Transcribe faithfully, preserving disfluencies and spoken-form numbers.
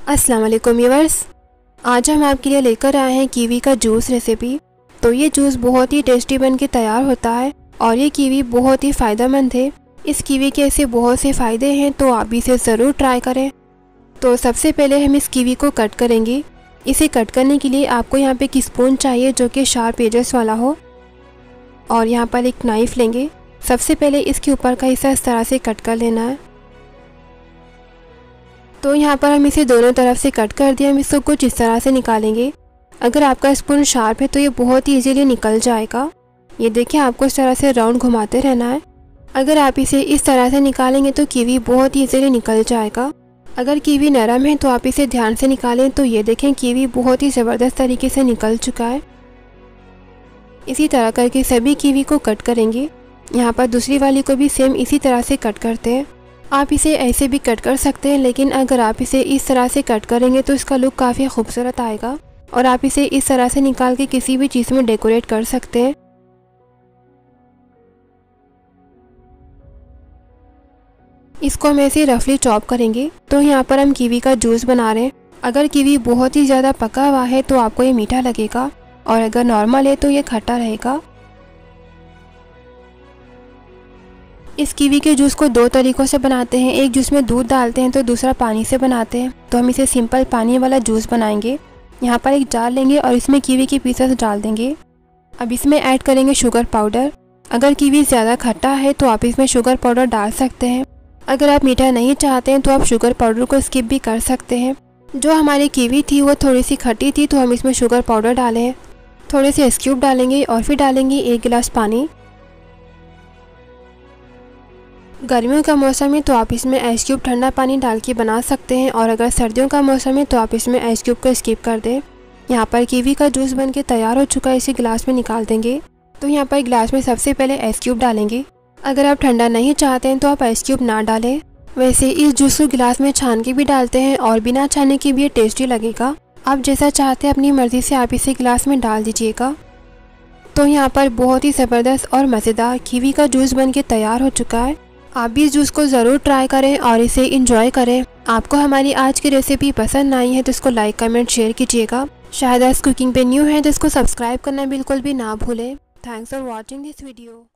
अस्सलाम वालेकुम व्यूअर्स, आज हम आपके लिए लेकर आए हैं कीवी का जूस रेसिपी। तो ये जूस बहुत ही टेस्टी बन के तैयार होता है और ये कीवी बहुत ही फ़ायदेमंद है। इस कीवी के ऐसे बहुत से फ़ायदे हैं, तो आप इसे ज़रूर ट्राई करें। तो सबसे पहले हम इस कीवी को कट करेंगे। इसे कट करने के लिए आपको यहाँ पे एक स्पून चाहिए जो कि शार्प एजेस वाला हो, और यहाँ पर एक नाइफ़ लेंगे। सबसे पहले इसके ऊपर का हिस्सा इस तरह से कट कर लेना है। तो यहाँ पर हम इसे दोनों तरफ से कट कर दिया। हम इसको कुछ इस तरह से निकालेंगे। अगर आपका स्पून शार्प है तो ये बहुत ही इजीली निकल जाएगा। ये देखिए, आपको इस तरह से राउंड घुमाते रहना है। अगर आप इसे इस तरह से निकालेंगे तो कीवी बहुत ही इजीली निकल जाएगा। अगर कीवी नरम है तो आप इसे ध्यान से निकालें। तो ये देखें, कीवी बहुत ही ज़बरदस्त तरीके से निकल चुका है। इसी तरह करके सभी कीवी को कट करेंगे। यहाँ पर दूसरी वाली को भी सेम इसी तरह से कट करते हैं। आप इसे ऐसे भी कट कर सकते हैं, लेकिन अगर आप इसे इस तरह से कट करेंगे तो इसका लुक काफ़ी खूबसूरत आएगा और आप इसे इस तरह से निकाल के किसी भी चीज़ में डेकोरेट कर सकते हैं। इसको हम ऐसे रफली चॉप करेंगे। तो यहाँ पर हम कीवी का जूस बना रहे हैं। अगर कीवी बहुत ही ज़्यादा पका हुआ है तो आपको ये मीठा लगेगा, और अगर नॉर्मल है तो ये खट्टा रहेगा। इस कीवी के जूस को दो तरीक़ों से बनाते हैं। एक जूस में दूध डालते हैं तो दूसरा पानी से बनाते हैं। तो हम इसे सिंपल पानी वाला जूस बनाएंगे। यहाँ पर एक जार लेंगे और इसमें कीवी के पीसेस डाल देंगे। अब इसमें ऐड करेंगे शुगर पाउडर। अगर कीवी ज़्यादा खट्टा है तो आप इसमें शुगर पाउडर डाल सकते हैं। अगर आप मीठा नहीं चाहते हैं तो आप शुगर पाउडर को स्किप भी कर सकते हैं। जो हमारी कीवी थी वो थोड़ी सी खट्टी थी, तो हम इसमें शुगर पाउडर डालें, थोड़े से आइस क्यूब डालेंगे और फिर डालेंगे एक गिलास पानी। गर्मियों का मौसम है तो आप इसमें आइस क्यूब ठंडा पानी डाल के बना सकते हैं, और अगर सर्दियों का मौसम है तो आप इसमें आइस क्यूब को स्किप कर दें। यहाँ पर कीवी का जूस बन के तैयार हो चुका है। इसे गिलास में निकाल देंगे। तो यहाँ पर गिलास में सबसे पहले आइस क्यूब डालेंगे। अगर आप ठंडा नहीं चाहते हैं तो आप आइस क्यूब ना डालें। वैसे इस जूस को गिलास में छान के भी डालते हैं और बिना छाने के भी ये टेस्टी लगेगा। आप जैसा चाहते हैं अपनी मर्ज़ी से आप इसे गिलास में डाल दीजिएगा। तो यहाँ पर बहुत ही ज़बरदस्त और मज़ेदार कीवी का जूस बन के तैयार हो चुका है। आप भी इस जूस को ज़रूर ट्राई करें और इसे इंजॉय करें। आपको हमारी आज की रेसिपी पसंद आई है तो इसको लाइक कमेंट शेयर कीजिएगा। शायद आज कुकिंग पे न्यू है तो इसको सब्सक्राइब करना बिल्कुल भी ना भूलें। Thanks for watching this video.